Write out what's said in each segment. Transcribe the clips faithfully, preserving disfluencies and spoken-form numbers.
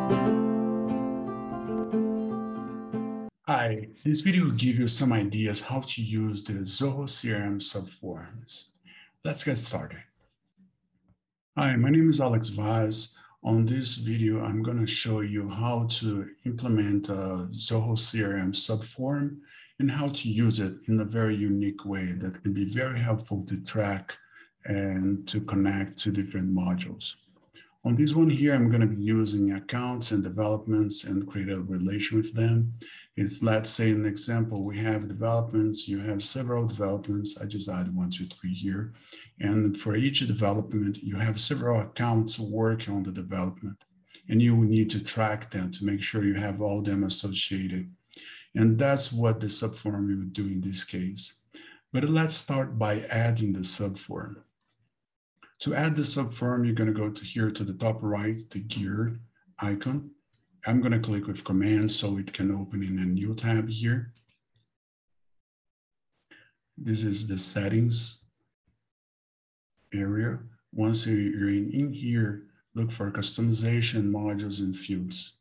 Hi, this video will give you some ideas how to use the Zoho C R M Subforms. Let's get started. Hi, my name is Alex Vaz. On this video, I'm going to show you how to implement a Zoho C R M Subform and how to use it in a very unique way that can be very helpful to track and to connect to different modules. On this one here, I'm going to be using accounts and developments and create a relation with them. It's, let's say, an example, we have developments, you have several developments. I just added one, two, three here. And for each development, you have several accounts working on the development. And you will need to track them to make sure you have all them associated. And that's what the subform will do in this case. But let's start by adding the subform. To add the subform, you're going to go to here to the top right, the gear icon. I'm going to click with command so it can open in a new tab here. This is the settings area. Once you're in, in here, look for customization, modules, and fields.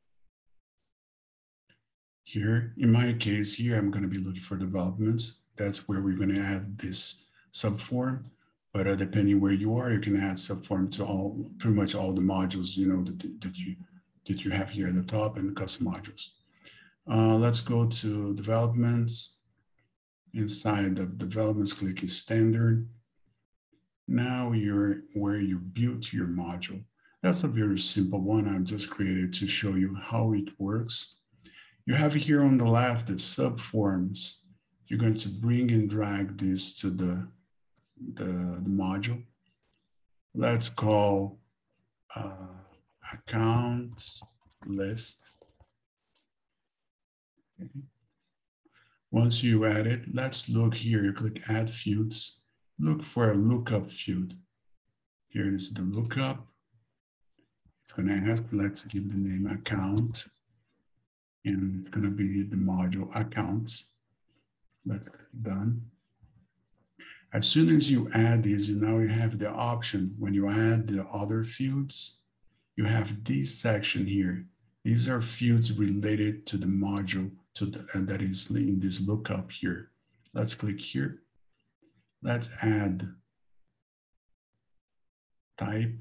Here, in my case here, I'm going to be looking for developments. That's where we're going to add this subform. But uh, depending where you are, you can add subform to all, pretty much all the modules, you know, that, that you that you have here at the top and the custom modules. Uh, let's go to developments. Inside the developments, click is standard. Now you're where you built your module. That's a very simple one. I've just created to show you how it works. You have here on the left the subforms. You're going to bring and drag this to the The, the module. Let's call uh, accounts list. Okay. Once you add it, let's look here. You click add fields. Look for a lookup field. Here is the lookup. It's going to ask, let's give the name account. And it's going to be the module accounts. Let's click done. As soon as you add these, you now you have the option when you add the other fields, you have this section here. These are fields related to the module to the, and that is in this lookup here. Let's click here. Let's add type.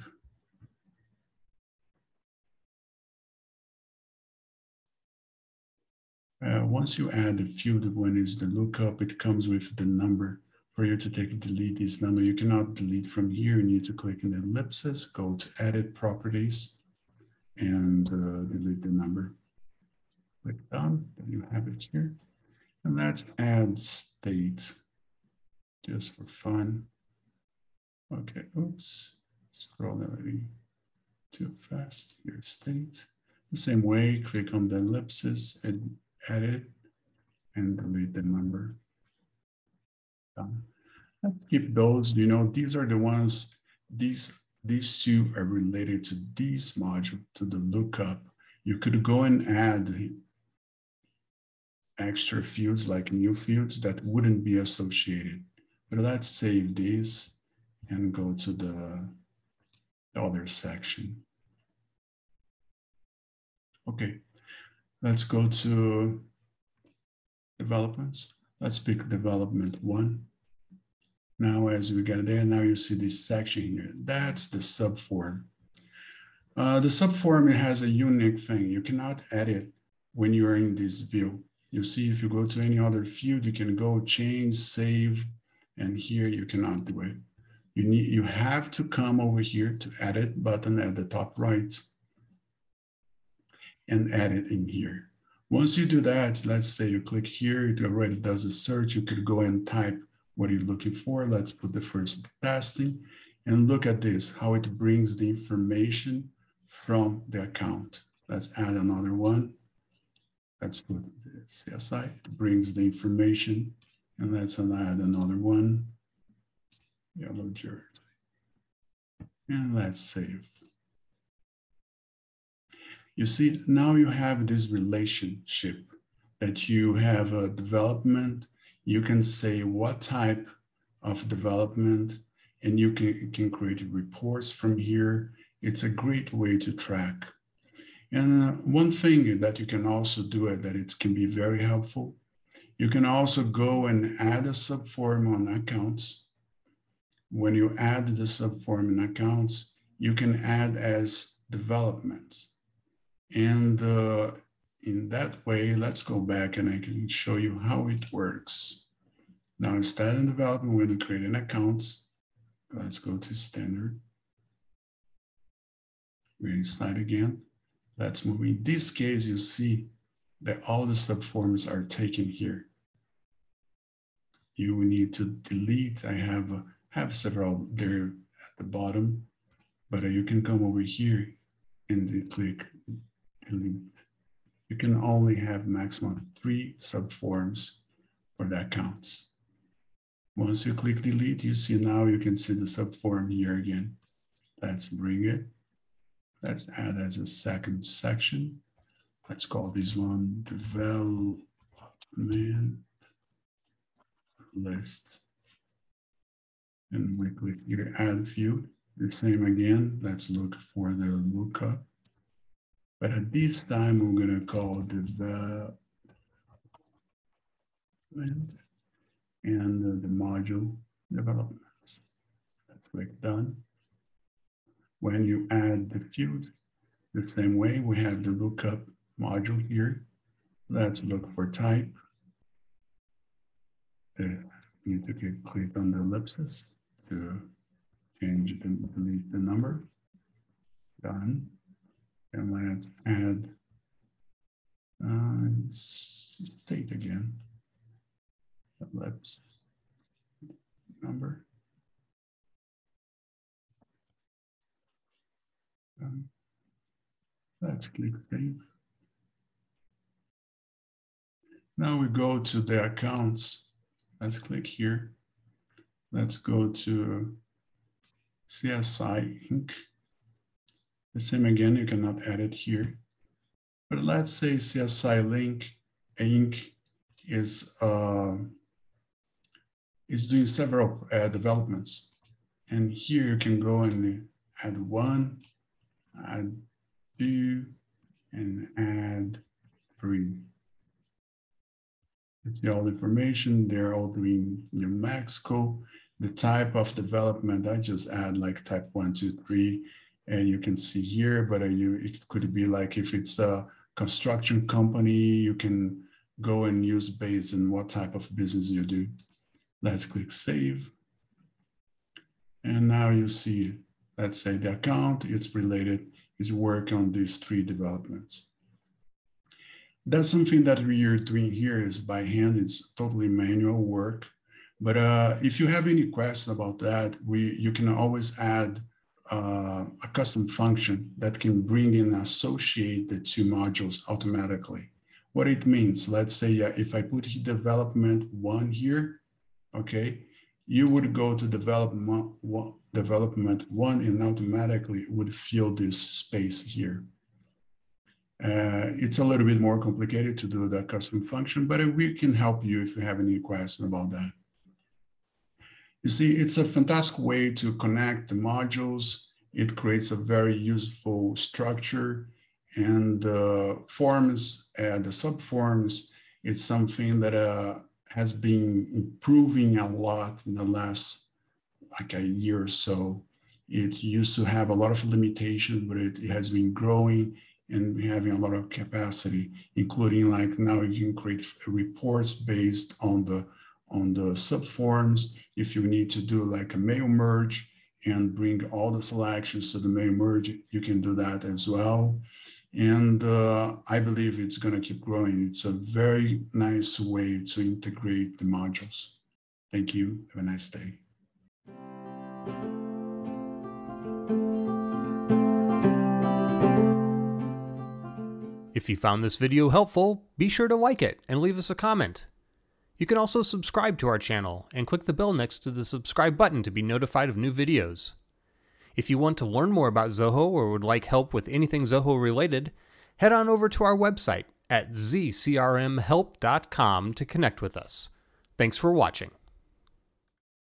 Uh, once you add the field, when it's the lookup, it comes with the number. For you to take delete this number, you cannot delete from here. You need to click in the ellipsis, go to edit properties, and uh, delete the number. Click done, then you have it here. And let's add state, just for fun. Okay, oops, scroll already too fast. Here, state. The same way, click on the ellipsis, and edit, and delete the number. Done. Let's keep those, you know, these are the ones, these, these two are related to this module, to the lookup. You could go and add extra fields like new fields that wouldn't be associated. But let's save this and go to the, the other section. Okay, let's go to developments. Let's pick development one. Now, as we get there, now you see this section here. That's the subform. Uh, the subform has a unique thing. You cannot edit when you're in this view. You see, if you go to any other field, you can go change, save, and here you cannot do it. You need, you have to come over here to edit button at the top right and edit in here. Once you do that, let's say you click here, it already does a search. You could go and type what you're looking for. Let's put the first testing and look at this, how it brings the information from the account. Let's add another one. Let's put the C S I, it brings the information, and let's add another one, yellow jersey. And let's save. You see, now you have this relationship that you have a development. You can say what type of development, and you can, can create reports from here. It's a great way to track. And uh, one thing that you can also do it that it can be very helpful, you can also go and add a subform on accounts. When you add the subform in accounts, you can add as development. And uh, in that way, let's go back and I can show you how it works. Now, instead of development, we're going to create an account. Let's go to standard. We're inside again. Let's move. In this case, you see that all the subforms are taken here. You will need to delete. I have uh, have several there at the bottom, but uh, you can come over here and click delete. You can only have maximum three subforms for the accounts. Once you click delete, you see now you can see the subform here again. Let's bring it. Let's add as a second section. Let's call this one development list. And we click here, add field. The same again. Let's look for the lookup. But at this time, we're going to call development and uh, the module developments. Let's click done. When you add the field, the same way we have the lookup module here. Let's look for type. You need to click on the ellipsis to change the delete the number. Done. And let's add uh, state again. Ellipse number. Um, let's click save. Now we go to the accounts. Let's click here. Let's go to C S I Incorporated. The same again, you cannot edit here. But let's say C S I Link Incorporated is uh, is doing several uh, developments. And here you can go and add one, add two, and add three. It's all the information. They're all doing New Mexico. The type of development, I just add like type one, two, three, and you can see here, but uh, you, it could be like if it's a construction company, you can go and use based on what type of business you do. Let's click save. And now you see, let's say the account, it's related, is work on these three developments. That's something that we are doing here is by hand. It's totally manual work. But uh, if you have any questions about that, we you can always add uh, a custom function that can bring in associate the two modules automatically. What it means, let's say uh, if I put development one here, okay, you would go to development one, development one and automatically would fill this space here. Uh, it's a little bit more complicated to do the custom function, but we can help you if you have any questions about that. You see, it's a fantastic way to connect the modules. It creates a very useful structure, and uh, forms, uh, the subforms, it's something that uh, has been improving a lot in the last like a year or so. It used to have a lot of limitations, but it, it has been growing and having a lot of capacity, including like now you can create reports based on the on the subforms. If you need to do like a mail merge and bring all the selections to the mail merge, you can do that as well. And uh, I believe it's going to keep growing. It's a very nice way to integrate the modules. Thank you. Have a nice day. If you found this video helpful, be sure to like it and leave us a comment. You can also subscribe to our channel and click the bell next to the subscribe button to be notified of new videos. If you want to learn more about Zoho or would like help with anything Zoho related, head on over to our website at z c r m help dot com to connect with us. Thanks for watching.